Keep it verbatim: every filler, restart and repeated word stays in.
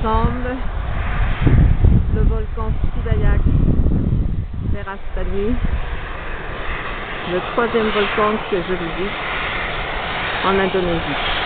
ensemble le volcan Silayak Merastani, le troisième volcan que je visite en Indonésie.